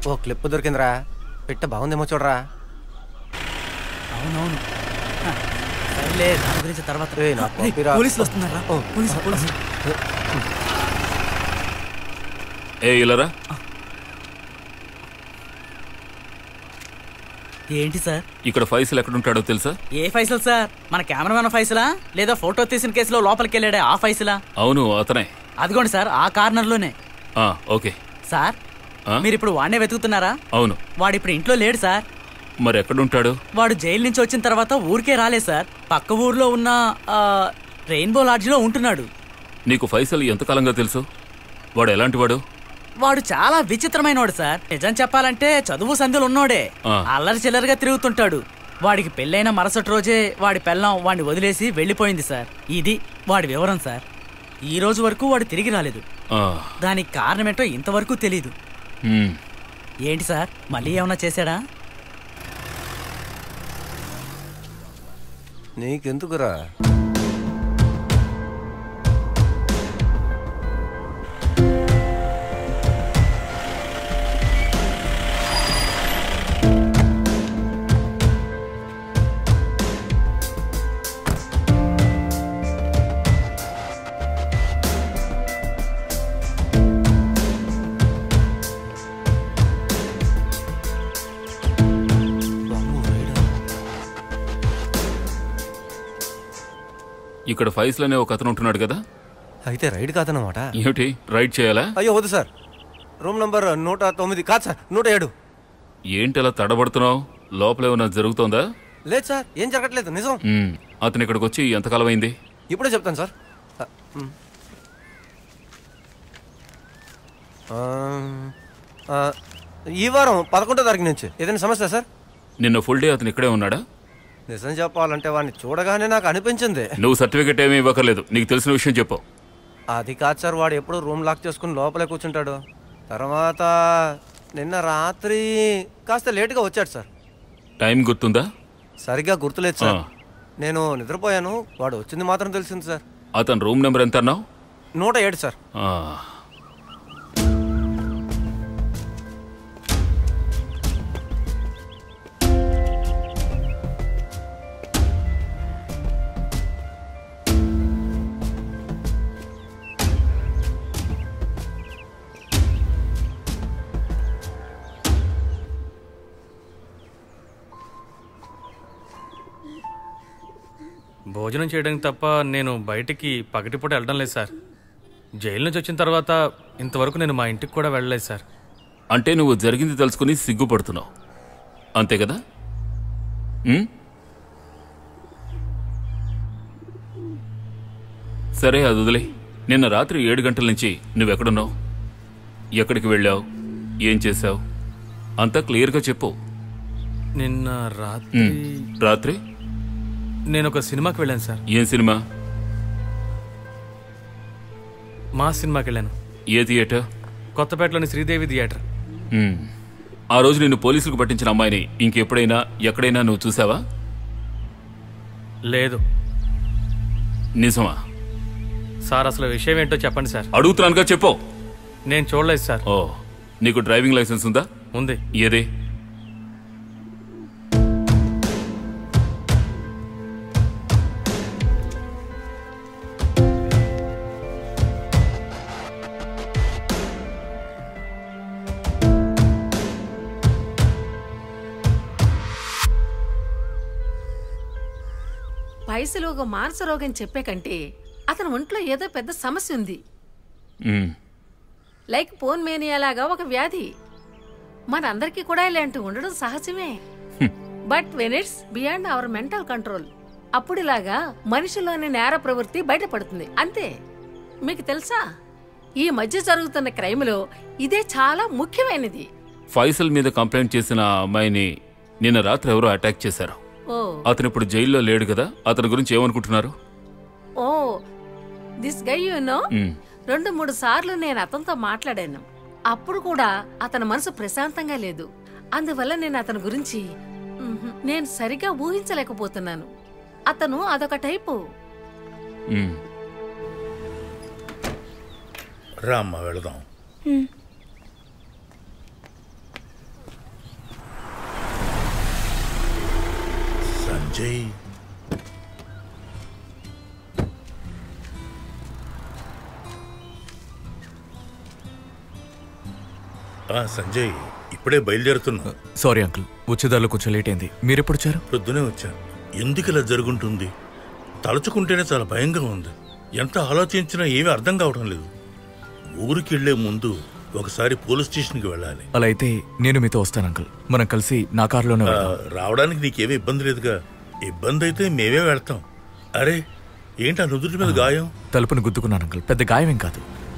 ఓ clip దొరికిందిరా, పిట్ట బాగుందేమో చూడరా. అవునవును, సర్లే దాని గురించి తర్వాత. పోలీసులు వస్తున్నారా? ఇలారా. ఏంటి సార్? ఇక్కడ ఫైసల్ ఎక్కడుంటాడో తెలుసా? ఏ ఫైసల్ సార్? మన కెమెరామెన్ ఫైసలా, లేదా ఫోటో తీసిన కేసులో లోపలికి వెళ్ళాడే ఆ ఫైసలా? అవును అతనే. అదిగోండి సార్, ఆ కార్నర్ లోనే. ఓకే సార్, మీరు ఇప్పుడు వాడినే వెతుకుతున్నారా? అవును. వాడు ఇప్పుడు ఇంట్లో లేడు సార్. మరి ఎక్కడుంటాడు? వాడు జైలు నుంచి వచ్చిన తర్వాత ఊరికే రాలేదు సార్, పక్క ఊర్లో ఉన్న రెయిన్బో లాడ్జ్ లో ఉంటున్నాడు. నీకు ఫైసల్ ఎంతకాలంగా తెలుసు? వాడు ఎలాంటి వాడు? వాడు చాలా విచిత్రమైనవాడు సార్. నిజం చెప్పాలంటే చదువు సంధ్యలు ఉన్నోడే, అల్లరి చిల్లరిగా తిరుగుతుంటాడు. వాడికి పెళ్ళైన మరుసటి రోజే వాడి పెళ్ళం వాడిని వదిలేసి వెళ్ళిపోయింది సార్. ఇది వాడి వివరం సార్. ఈ రోజు వరకు వాడు తిరిగి రాలేదు. దానికి కారణమేంటో ఇంతవరకు తెలీదు. ఏంటి సార్, మళ్ళీ ఏమన్నా చేశాడా? నీకెందుకురా? ఇక్కడ ఫైసల్ అనే ఒక అతను ఉంటున్నాడు కదా? అయితే రైడ్ కాదన్నమాట. ఏమిటి రైడ్ చేయాలా? అయ్యో వద్దు సార్, రూమ్ నంబర్ 109 కాదు సార్, 107. ఏంటి అలా తడబడుతున్నావు? లోపల ఏమైనా జరుగుతోందా? లేదు సార్, ఏం జరగట్లేదు, నిజం. అతను ఇక్కడికి వచ్చి ఎంతకాలం అయింది? ఇప్పుడే చెప్తాను సార్. ఈ వారం 11వ తారీఖు నుంచి. ఏదైనా సమస్య సార్? నిన్న ఫుల్ డే అతను ఇక్కడే ఉన్నాడా? నిజం చెప్పాలంటే వాడిని చూడగానే నాకు అనిపించింది. నువ్వు సర్టిఫికెట్ ఏమీ ఇవ్వకలేదు, నీకు తెలిసిన విషయం చెప్పు. అది కాదు సార్, వాడు ఎప్పుడు రూమ్ లాక్ చేసుకుని లోపలే కూర్చుంటాడు. తర్వాత నిన్న రాత్రి కాస్త లేటుగా వచ్చాడు సార్. టైం గుర్తుందా? సరిగ్గా గుర్తులేదు సార్, నేను నిద్రపోయాను. వాడు వచ్చింది మాత్రం తెలిసింది సార్. అతను రూమ్ నెంబర్ ఎంత అన్నావు? 107 సార్. భోజనం చేయడానికి తప్ప నేను బయటికి పగటిపూట వెళ్ళడం లేదు సార్. జైలు నుంచి వచ్చిన తర్వాత ఇంతవరకు నేను మా ఇంటికి కూడా వెళ్ళలేదు సార్. అంటే నువ్వు జరిగింది తెలుసుకుని సిగ్గుపడుతున్నావు, అంతే కదా? సరే అది వదిలే. నిన్న రాత్రి 7 గంటల నుంచి నువ్వెక్కడున్నావు? ఎక్కడికి వెళ్ళావు? ఏం చేశావు? అంతా క్లియర్గా చెప్పు. నిన్న రాత్రి నేను ఒక సినిమాకి వెళ్ళాను సార్. ఏం సినిమా? మా సినిమాకి వెళ్ళాను. ఏ థియేటర్? కొత్తపేటలోని శ్రీదేవి థియేటర్. ఆ రోజు నిన్ను పోలీసులకు పట్టించిన అమ్మాయిని ఇంకెప్పుడైనా ఎక్కడైనా నువ్వు చూసావా? లేదు. నిజమా సార్? అసలు విషయం ఏంటో చెప్పండి సార్. అడుగుతున్నానుగా, చెప్పు. నేను చూడలేదు సార్. నీకు డ్రైవింగ్ లైసెన్స్ ఉందా? ఉంది. ఏదే? వయసులో ఒక మానస రోగం చెప్పే కంటే అతని ఒంట్లో ఏదో పెద్ద సమస్య ఉంది. లైక్ పోన్ మేనియాలాగా ఒక వ్యాధి. మనందరికీ కూడా ఇలాంటి ఉండడం సహజమే. But when it's beyond our mental control, అప్పుడిలాగా మనిషిలోని నేర ప్రవృత్తి బయటపడుతుంది అంతే. మీకు తెలుసా, ఈ మధ్య జరుగుతున్న క్రైమ్లో ఇదే చాలా ముఖ్యమైనది. ఫైసల్ మీద కంప్లైంట్ చేసిన అమ్మాయిని నిన్న రాత్రి ఎవరో అటాక్ చేశారు. అతను ఇప్పుడు జైల్లో లేడు కదా, అతని గురించి ఏమనుకుంటున్నారు? Oh this guy you know, 2-3 సార్లు నేను అతనితో మాట్లాడాను. అప్పుడు కూడా అతని మనసు ప్రశాంతంగా లేదు. అందువల్ల నేను అతని గురించి నేను సరిగా ఊహించలేకపోతున్నాను. అతను అదొక టైపు. రామ్మ వెళదాం. సంజయ్ సంజయ్ ఇప్పుడే బయలుదేరుతున్నా. సారీ అంకుల్, వచ్చేదారిలో కొంచెం లేట్ అయింది. మీరెప్పుడు వచ్చారు? పొద్దునే వచ్చాను. ఎందుకు ఇలా జరుగుంటుంది? తలుచుకుంటేనే చాలా భయంగా ఉంది. ఎంత ఆలోచించినా ఏమీ అర్థం కావడం లేదు. ఊరికి వెళ్లే ముందు ఒకసారి పోలీస్ స్టేషన్కి వెళ్ళాలి. అలా అయితే నేను మీతో వస్తాను అంకుల్. మనం కలిసి నా కారులోనే రావడానికి నీకేమీ ఇబ్బంది లేదుగా? ఇబ్బంది అయితే మేమే వెళ్తాం. అరే ఏంటి ఆ నుదుటి మీద గాయం? తలుపుని గుద్దుకున్నాను అంకుల్, పెద్ద గాయమేం కాదు.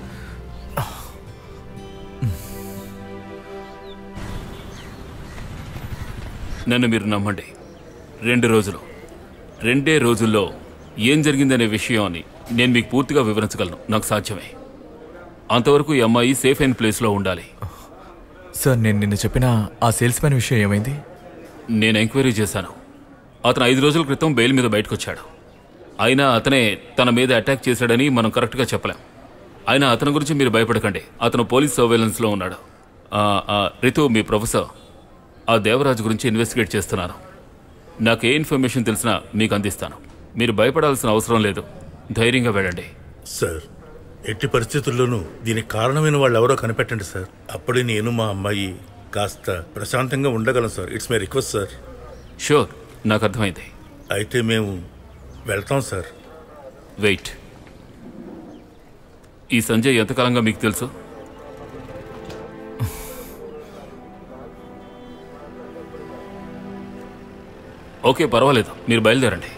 నన్ను మీరు నమ్మండి, 2 రోజులు 2 రోజుల్లో ఏం జరిగిందనే విషయాన్ని నేను మీకు పూర్తిగా వివరించగలను. నాకు సాధ్యమే. అంతవరకు ఈ అమ్మాయి సేఫ్ అయిన ప్లేస్లో ఉండాలి. సార్, నేను నిన్న చెప్పిన ఆ సేల్స్ మ్యాన్ విషయం ఏమైంది? నేను ఎంక్వైరీ చేశాను. అతను 5 రోజుల క్రితం బెయిల్ మీద బయటకు వచ్చాడు. అయినా అతనే తన మీద అటాక్ చేశాడని మనం కరెక్ట్గా చెప్పలేం. అయినా అతని గురించి మీరు భయపడకండి. అతను పోలీస్ సర్వేలెన్స్లో ఉన్నాడు. రితు, మీ ప్రొఫెసర్ ఆ దేవరాజు గురించి ఇన్వెస్టిగేట్ చేస్తున్నాను. నాకు ఏ ఇన్ఫర్మేషన్ తెలిసినా మీకు అందిస్తాను. మీరు భయపడాల్సిన అవసరం లేదు. ధైర్యంగా వెళ్ళండి. సార్, ఎట్టి పరిస్థితుల్లోనూ దీనికి కారణమైన వాళ్ళు ఎవరో కనిపెట్టండి సార్. అప్పుడే నేను మా అమ్మాయి కాస్త ప్రశాంతంగా ఉండగలం sir. It's my request sir. Sure, నాకు అర్థమైంది. అయితే మేము వెళ్తాం సార్. వెయిట్, ఈ సంజయ్ ఎంతకాలంగా మీకు తెలుసు? ఓకే, పర్వాలేదు, మీరు బయలుదేరండి.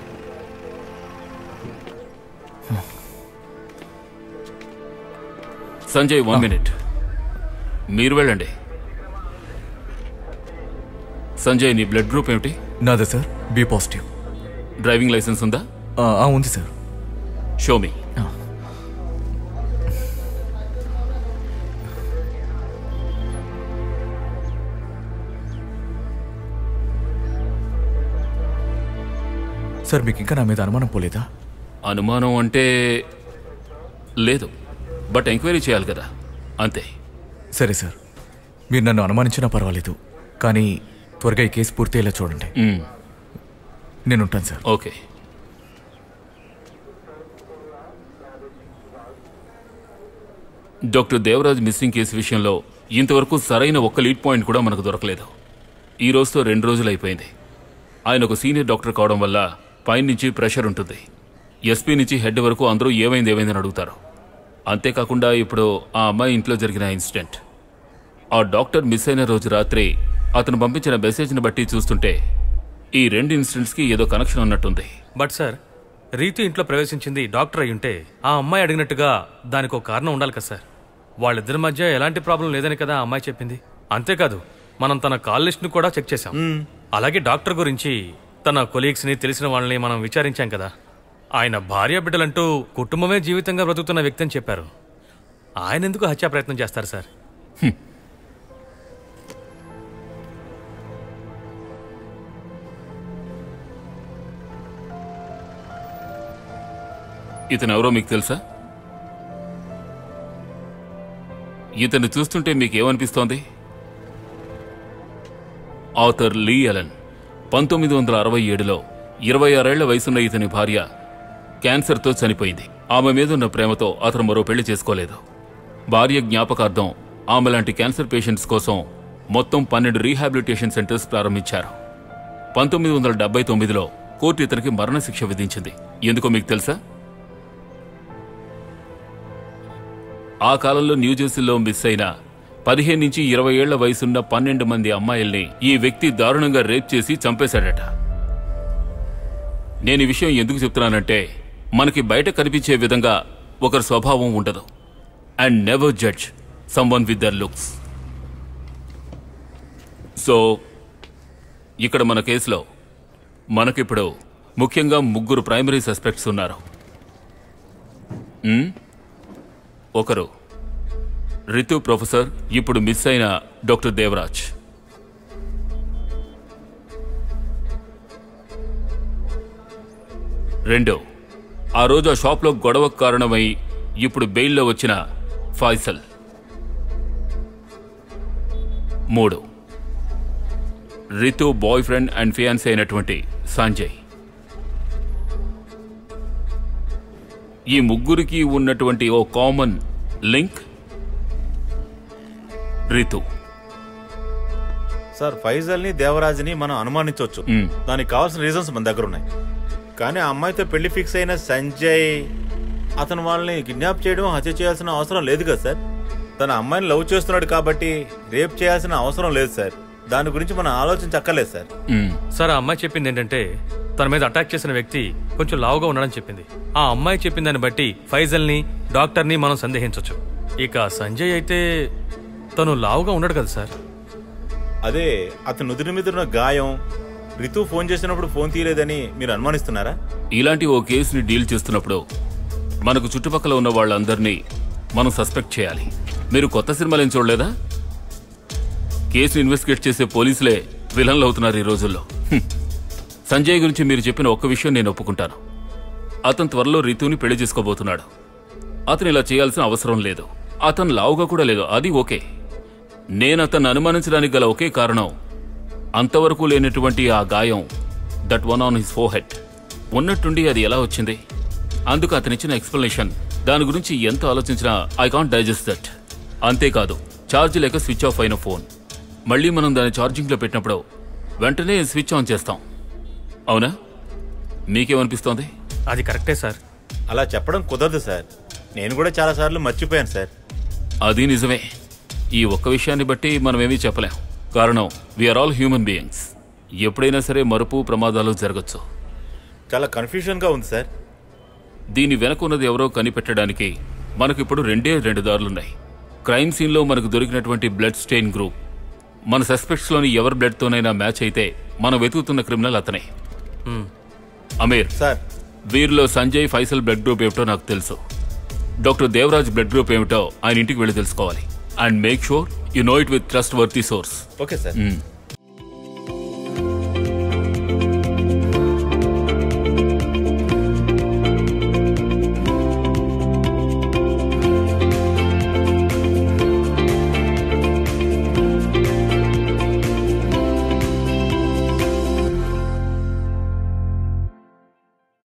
సంజయ్, 1 మినిట్. మీరు వెళ్ళండి. సంజయ్, నీ బ్లడ్ గ్రూప్ ఏమిటి? నాదే sir, B positive. Driving licence ఉందా? ఉంది సార్. Show me. సార్, మీకు ఇంకా నా మీద అనుమానం పోలేదా? అనుమానం అంటే లేదు, బట్ ఎంక్వైరీ చేయాలి కదా, అంతే. సరే సార్, మీరు నన్ను అనుమానించినా పర్వాలేదు, కానీ త్వరగా ఈ కేసు పూర్తయ్యేలా చూడండి. నేను ఉంటాను sir. Okay. Doctor Devaraj missing case విషయంలో ఇంతవరకు సరైన ఒక్క లీడ్ పాయింట్ కూడా మనకు దొరకలేదు. ఈ రోజుతో 2 రోజులు అయిపోయింది. ఆయన ఒక సీనియర్ డాక్టర్ కావడం వల్ల పైన నుంచి ప్రెషర్ ఉంటుంది. ఎస్పీ నుంచి హెడ్ వరకు అందరూ ఏమైందని అడుగుతారు. అంతేకాకుండా ఇప్పుడు ఆ అమ్మాయి ఇంట్లో జరిగిన ఇన్సిడెంట్, ఆ డాక్టర్ మిస్ అయిన రోజు రాత్రి అతను పంపించిన మెసేజ్ని బట్టి చూస్తుంటే ఈ 2 ఇన్సిడెంట్స్కి ఏదో కనెక్షన్ ఉన్నట్టుంది. బట్ సార్, రీతు ఇంట్లో ప్రవేశించింది డాక్టర్ అయి ఉంటే ఆ అమ్మాయి అడిగినట్టుగా దానికి ఒక కారణం ఉండాలి కదా సార్. వాళ్ళిద్దరి మధ్య ఎలాంటి ప్రాబ్లం లేదని కదా ఆ అమ్మాయి చెప్పింది. అంతేకాదు, మనం తన కాల్ లిస్ట్ను కూడా చెక్ చేశాం. అలాగే డాక్టర్ గురించి తన కొలీగ్స్ని, తెలిసిన వాళ్ళని మనం విచారించాం కదా. ఆయన భార్య బిడ్డలంటూ కుటుంబమే జీవితంగా బ్రతుకుతున్న వ్యక్తి అని చెప్పారు. ఆయన ఎందుకు హత్యా ప్రయత్నం చేస్తారు సార్? ఇతను ఎవరో మీకు తెలుసా? ఇతను చూస్తుంటే మీకేమనిపిస్తోంది? ఆథర్ లీ ఎలన్ 1967లో 26 ఏళ్ల వయసున్న ఇతని భార్య క్యాన్సర్తో చనిపోయింది. ఆమె మీదున్న ప్రేమతో అతను మరో పెళ్లి చేసుకోలేదు. భార్య జ్ఞాపకార్థం ఆమె లాంటి క్యాన్సర్ పేషెంట్స్ కోసం మొత్తం 12 రీహాబిలిటేషన్ సెంటర్స్ ప్రారంభించారు. 1979లో కోర్టు ఇతనికి మరణశిక్ష విధించింది. ఎందుకో మీకు తెలుసా? ఆ కాలంలో న్యూజెర్సీలో మిస్ అయిన 15 నుంచి 20 ఏళ్ల వయసున్న 12 మంది అమ్మాయిల్ని ఈ వ్యక్తి దారుణంగా రేప్ చేసి చంపేశాడట. నేను ఈ విషయం ఎందుకు చెప్తున్నానంటే, మనకి బయట కనిపించే విధంగా ఒకరి స్వభావం ఉండదు. And never judge someone with their looks. So ఇక్కడ మన కేసులో మనకిప్పుడు ముఖ్యంగా 3 ప్రైమరీ సస్పెక్ట్స్ ఉన్నారు. ఒకరు రితు ప్రొఫెసర్, ఇప్పుడు మిస్ అయిన డాక్టర్ దేవరాజ్. రెండో, ఆ రోజు ఆ షాప్లో గొడవకు కారణమై ఇప్పుడు బెయిల్లో వచ్చిన Faisal. 3, Ritu boyfriend and fiancee అయినటువంటి సంజయ్. ఈ ముగ్గురికి ఉన్నటువంటి ఓ కామన్ లింక్ రితు. సార్ ఫైజల్ని దేవరాజ్ని మనం అనుమానించవచ్చు. దానికి కావాల్సిన రీజన్స్ మన దగ్గర ఉన్నాయి. కానీ ఆ అమ్మాయితో పెళ్లి ఫిక్స్ అయిన సంజయ్ అతను వాళ్ళని కిడ్నాప్ చేయడం, హత్య చేయాల్సిన అవసరం లేదు కదా సార్. తన అమ్మాయిని లవ్ చేస్తున్నాడు కాబట్టి రేప్ చేయాల్సిన అవసరం లేదు సార్. దాని గురించి మనం ఆలోచించక్కర్లేదు సార్. సార్ ఆ అమ్మాయి చెప్పింది ఏంటంటే తన మీద అటాక్ చేసిన వ్యక్తి కొంచెం లావుగా ఉన్నాడని చెప్పింది. ఆ అమ్మాయి చెప్పిన దాన్ని బట్టి ఫైజల్ని డాక్టర్ని మనం సందేహించవచ్చు. ఇక సంజయ్ అయితే తను లావుగా ఉన్నాడు కదా సార్. అదే అతను నుదురు మీద ఉన్న గాయం, రితు ఫోన్ చేసినప్పుడు ఫోన్ తీయలేదని మీరు అనుమానిస్తున్నారా? ఇలాంటి ఓ కేసుని డీల్ చేస్తున్నప్పుడు మనకు చుట్టుపక్కల ఉన్న వాళ్ళందరినీ మనం సస్పెక్ట్ చేయాలి. మీరు కొత్త సినిమాలు ఏం చూడలేదా? కేసు ఇన్వెస్టిగేట్ చేసే పోలీసులే విలన్లు అవుతున్నారు ఈ రోజుల్లో. సంజయ్ గురించి మీరు చెప్పిన ఒక్క విషయం నేను ఒప్పుకుంటాను. అతను త్వరలో రితుని పెళ్లి చేసుకోబోతున్నాడు. అతను ఇలా చేయాల్సిన అవసరం లేదు. అతను లావుగా కూడా లేదు, అది ఓకే. నేను అతన్ని అనుమానించడానికి గల ఒకే కారణం అంతవరకు లేనటువంటి ఆ గాయం, that one on his forehead. ఉన్నట్టుండి అది ఎలా వచ్చింది? అందుకు అతనిచ్చిన ఎక్స్ప్లెనేషన్, దాని గురించి ఎంత ఆలోచించినా ఐ కాంట్ డైజెస్ట్ దట్. అంతేకాదు, ఛార్జ్ లేక స్విచ్ ఆఫ్ అయిన ఫోన్ మళ్ళీ మనం దాన్ని ఛార్జింగ్లో పెట్టినప్పుడు వెంటనే స్విచ్ ఆన్ చేస్తాం, అవునా? మీకేమనిపిస్తోంది? అది కరెక్టే సార్. అలా చెప్పడం కుదరదు సార్. నేను కూడా చాలాసార్లు మర్చిపోయాను సార్. అది నిజమే. ఈ ఒక్క విషయాన్ని బట్టి మనమేమీ చెప్పలేం. కారణం వీఆర్ ఆల్ హ్యూమన్ బీయింగ్స్. ఎప్పుడైనా సరే మరుపు, ప్రమాదాలు జరగచ్చు. చాలా కన్ఫ్యూజన్గా ఉంది సార్. దీని వెనకున్నది ఎవరో కనిపెట్టడానికి మనకిప్పుడు రెండు దారులున్నాయి. క్రైమ్ సీన్లో మనకు దొరికినటువంటి బ్లడ్ స్టెయిన్ గ్రూప్ మన సస్పెక్ట్స్లోని ఎవరి బ్లడ్తోనైనా మ్యాచ్ అయితే మనం వెతుకుతున్న క్రిమినల్ అతనే. అమీర్ సార్, వీరిలో సంజయ్, ఫైసల్ బ్లడ్ గ్రూప్ ఏమిటో నాకు తెలుసు. డాక్టర్ దేవరాజ్ బ్లడ్ గ్రూప్ ఏమిటో ఆయన ఇంటికి వెళ్ళి తెలుసుకోవాలి. And make sure you know it with trustworthy source. Okay sir.